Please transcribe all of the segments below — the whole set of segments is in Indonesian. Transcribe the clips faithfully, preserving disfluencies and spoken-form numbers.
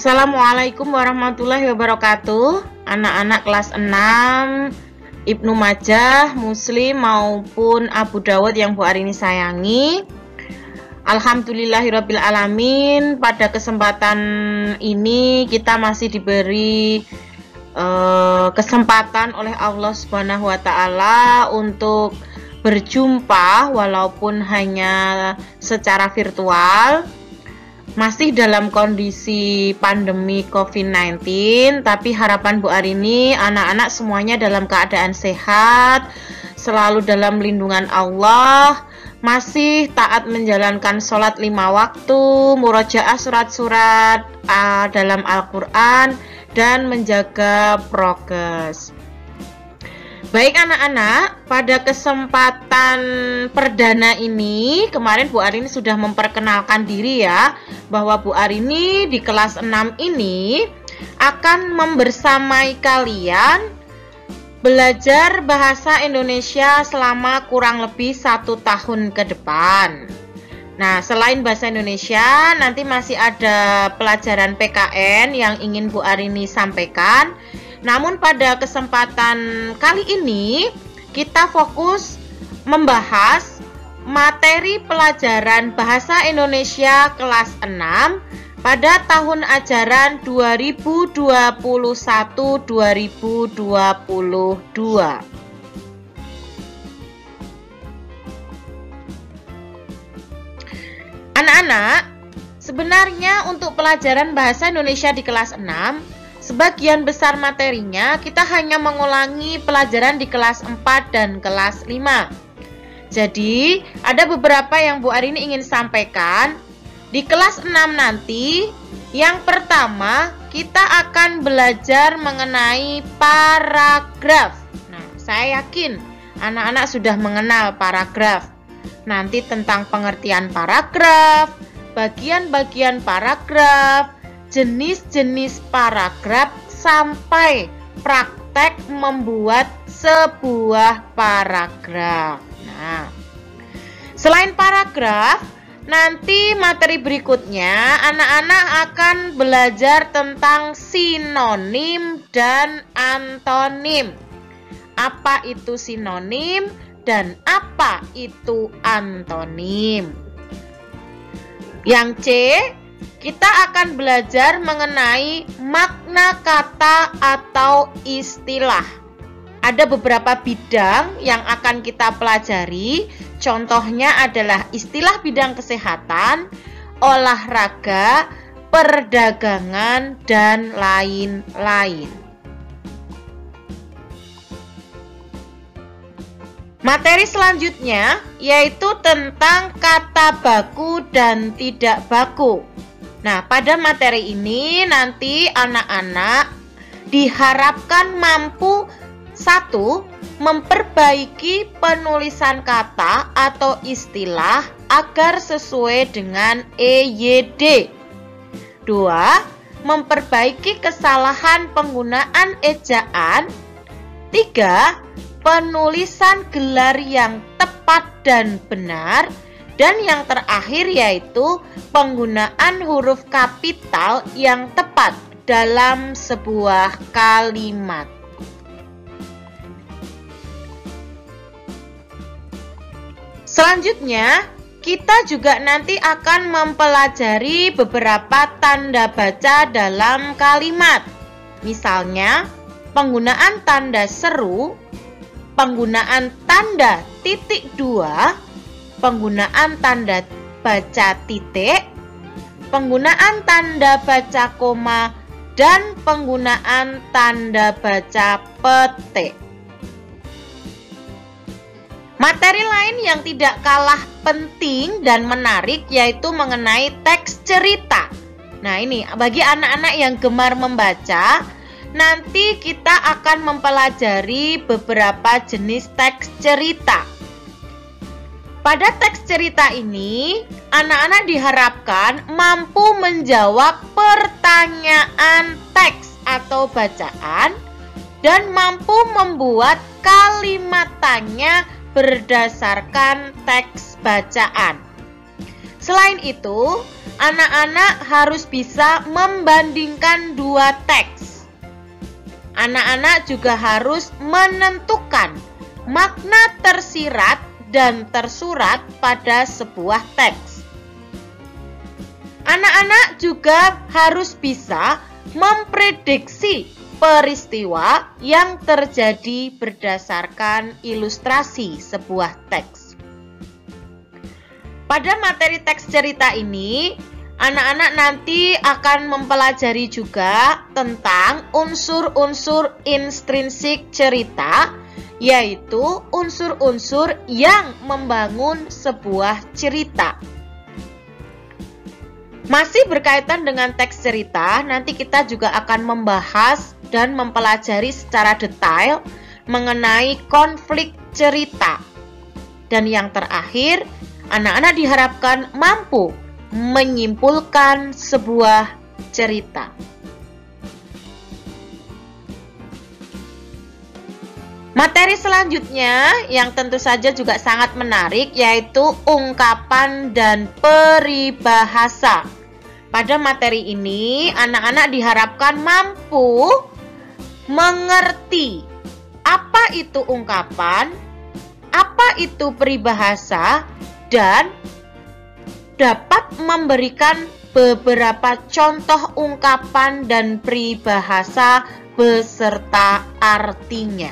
Assalamualaikum warahmatullahi wabarakatuh. Anak-anak kelas enam Ibnu Majah, Muslim maupun Abu Dawud yang Bu Arini sayangi, Alhamdulillahirabbil alamin. Pada kesempatan ini kita masih diberi uh, kesempatan oleh Allah Subhanahu wa taala untuk berjumpa walaupun hanya secara virtual. Masih dalam kondisi pandemi covid sembilan belas, tapi harapan Bu Arini anak-anak semuanya dalam keadaan sehat, selalu dalam lindungan Allah, masih taat menjalankan sholat lima waktu, murojaah surat-surat uh, dalam Al-Quran, dan menjaga prokes. Baik anak-anak, pada kesempatan perdana ini, kemarin Bu Arini sudah memperkenalkan diri ya, bahwa Bu Arini di kelas enam ini akan membersamai kalian belajar bahasa Indonesia selama kurang lebih satu tahun ke depan. Nah, selain bahasa Indonesia, nanti masih ada pelajaran P K N yang ingin Bu Arini sampaikan. Namun pada kesempatan kali ini kita fokus membahas materi pelajaran bahasa Indonesia kelas enam pada tahun ajaran dua ribu dua puluh satu dua ribu dua puluh dua. Anak-anak, sebenarnya untuk pelajaran bahasa Indonesia di kelas enam, sebagian besar materinya kita hanya mengulangi pelajaran di kelas empat dan kelas lima. Jadi, ada beberapa yang Bu Arini ingin sampaikan. Di kelas enam nanti, yang pertama kita akan belajar mengenai paragraf. Nah, saya yakin anak-anak sudah mengenal paragraf. Nanti tentang pengertian paragraf, bagian-bagian paragraf, jenis-jenis paragraf, sampai praktek membuat sebuah paragraf. Nah, selain paragraf, nanti materi berikutnya anak-anak akan belajar tentang sinonim dan antonim. Apa itu sinonim dan apa itu antonim? Yang C, kita akan belajar mengenai makna kata atau istilah. Ada beberapa bidang yang akan kita pelajari. Contohnya adalah istilah bidang kesehatan, olahraga, perdagangan, dan lain-lain. Materi selanjutnya yaitu tentang kata baku dan tidak baku. Nah, pada materi ini nanti anak-anak diharapkan mampu satu, memperbaiki penulisan kata atau istilah agar sesuai dengan E Y D. Dua, memperbaiki kesalahan penggunaan ejaan. Tiga, penulisan gelar yang tepat dan benar. Dan yang terakhir yaitu penggunaan huruf kapital yang tepat dalam sebuah kalimat. Selanjutnya, kita juga nanti akan mempelajari beberapa tanda baca dalam kalimat. Misalnya, penggunaan tanda seru, penggunaan tanda titik dua, penggunaan tanda baca titik, penggunaan tanda baca koma, dan penggunaan tanda baca petik. Materi lain yang tidak kalah penting dan menarik yaitu mengenai teks cerita. Nah, ini bagi anak-anak yang gemar membaca, nanti kita akan mempelajari beberapa jenis teks cerita. Pada teks cerita ini, anak-anak diharapkan mampu menjawab pertanyaan teks atau bacaan dan mampu membuat kalimatannya berdasarkan teks bacaan. Selain itu, anak-anak harus bisa membandingkan dua teks. Anak-anak juga harus menentukan makna tersirat dan tersurat pada sebuah teks. Anak-anak juga harus bisa memprediksi peristiwa yang terjadi berdasarkan ilustrasi sebuah teks. Pada materi teks cerita ini, anak-anak nanti akan mempelajari juga tentang unsur-unsur intrinsik cerita, yaitu unsur-unsur yang membangun sebuah cerita. Masih berkaitan dengan teks cerita, nanti kita juga akan membahas dan mempelajari secara detail mengenai konflik cerita. Dan yang terakhir, anak-anak diharapkan mampu menyimpulkan sebuah cerita. Materi selanjutnya yang tentu saja juga sangat menarik yaitu ungkapan dan peribahasa. Pada materi ini, anak-anak diharapkan mampu mengerti apa itu ungkapan, apa itu peribahasa, dan dapat memberikan beberapa contoh ungkapan dan peribahasa beserta artinya.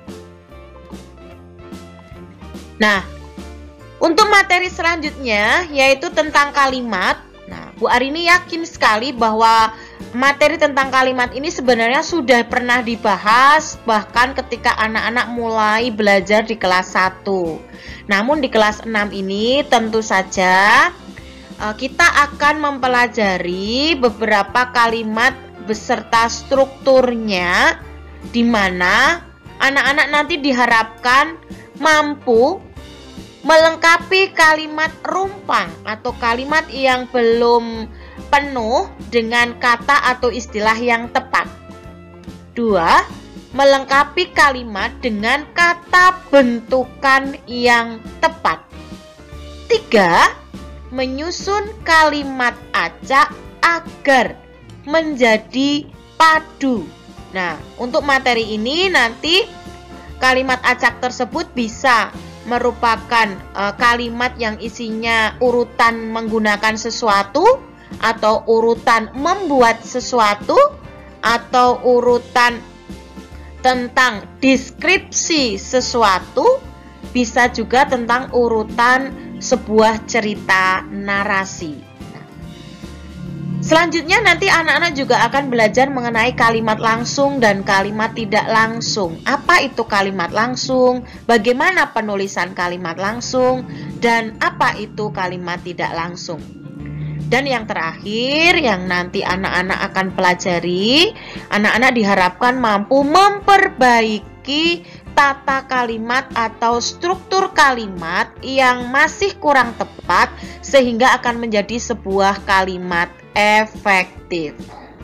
Nah, untuk materi selanjutnya yaitu tentang kalimat. Nah, Bu Arini yakin sekali bahwa materi tentang kalimat ini sebenarnya sudah pernah dibahas bahkan ketika anak-anak mulai belajar di kelas satu. Namun di kelas enam ini tentu saja kita akan mempelajari beberapa kalimat beserta strukturnya, di mana anak-anak nanti diharapkan mampu melengkapi kalimat rumpang atau kalimat yang belum penuh dengan kata atau istilah yang tepat. Dua, melengkapi kalimat dengan kata bentukan yang tepat. Tiga, menyusun kalimat acak agar menjadi padu. Nah, untuk materi ini nanti kalimat acak tersebut bisa merupakan e, kalimat yang isinya urutan menggunakan sesuatu, atau urutan membuat sesuatu, atau urutan tentang deskripsi sesuatu, bisa juga tentang urutan sebuah cerita narasi. Selanjutnya nanti anak-anak juga akan belajar mengenai kalimat langsung dan kalimat tidak langsung. Apa itu kalimat langsung? Bagaimana penulisan kalimat langsung? Dan apa itu kalimat tidak langsung? Dan yang terakhir yang nanti anak-anak akan pelajari, anak-anak diharapkan mampu memperbaiki tata kalimat atau struktur kalimat yang masih kurang tepat sehingga akan menjadi sebuah kalimat efektif.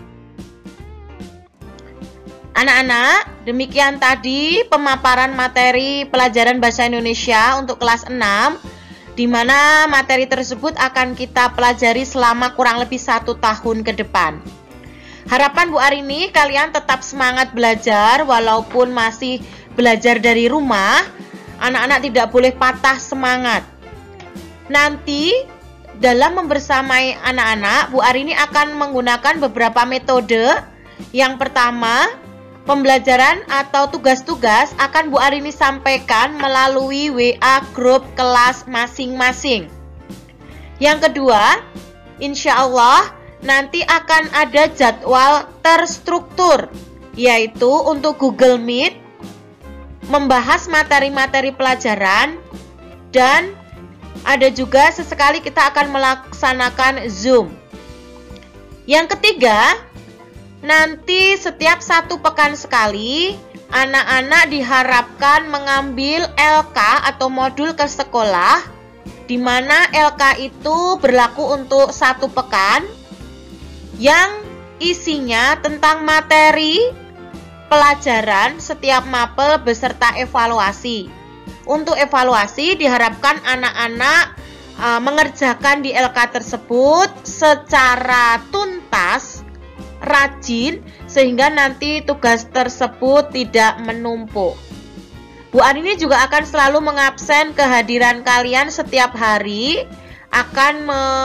Anak-anak, demikian tadi pemaparan materi pelajaran bahasa Indonesia untuk kelas enam, di mana materi tersebut akan kita pelajari selama kurang lebih satu tahun ke depan. Harapan Bu Arini kalian tetap semangat belajar walaupun masih belajar dari rumah. Anak-anak tidak boleh patah semangat. Nanti dalam membersamai anak-anak, Bu Arini akan menggunakan beberapa metode. Yang pertama, pembelajaran atau tugas-tugas akan Bu Arini sampaikan melalui W A grup kelas masing-masing. Yang kedua, insya Allah nanti akan ada jadwal terstruktur, yaitu untuk Google Meet, membahas materi-materi pelajaran, dan ada juga sesekali kita akan melaksanakan Zoom. Yang ketiga, nanti setiap satu pekan sekali, anak-anak diharapkan mengambil L K atau modul ke sekolah, di mana L K itu berlaku untuk satu pekan, yang isinya tentang materi pelajaran setiap mapel beserta evaluasi. Untuk evaluasi diharapkan anak-anak uh, mengerjakan di L K tersebut secara tuntas, rajin, sehingga nanti tugas tersebut tidak menumpuk. Bu Arini juga akan selalu mengabsen kehadiran kalian setiap hari, akan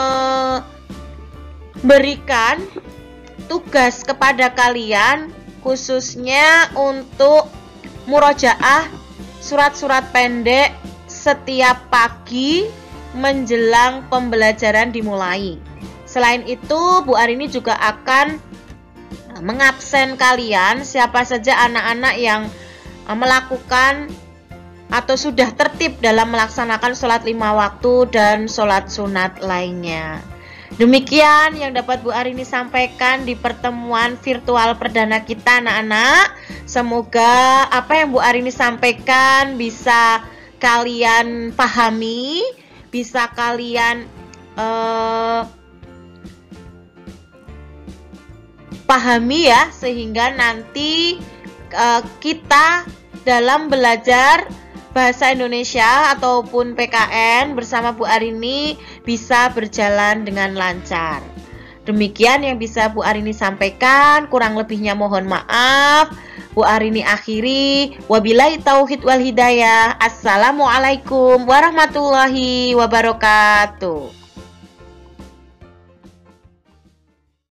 memberikan tugas kepada kalian khususnya untuk murojaah surat-surat pendek setiap pagi menjelang pembelajaran dimulai. Selain itu, Bu Arini juga akan mengabsen kalian siapa saja anak-anak yang melakukan atau sudah tertib dalam melaksanakan sholat lima waktu dan sholat sunat lainnya. Demikian yang dapat Bu Arini sampaikan di pertemuan virtual perdana kita, anak-anak. Semoga apa yang Bu Arini sampaikan bisa kalian pahami, bisa kalian uh, pahami ya, sehingga nanti uh, kita dalam belajar bahasa Indonesia ataupun P K N bersama Bu Arini bisa berjalan dengan lancar. Demikian yang bisa Bu Arini sampaikan, kurang lebihnya mohon maaf. Bu Arini akhiri, wabillahi tauhid wal hidayah. Assalamualaikum warahmatullahi wabarakatuh.